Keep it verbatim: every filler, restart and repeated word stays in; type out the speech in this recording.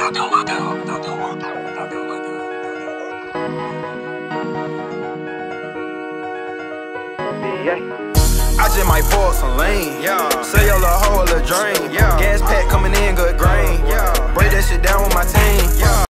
I just might pour some lean, yeah. Sell your little hoe a little drain, yeah. Gas pack coming in, good grain, yeah. Break that shit down with my team, yeah.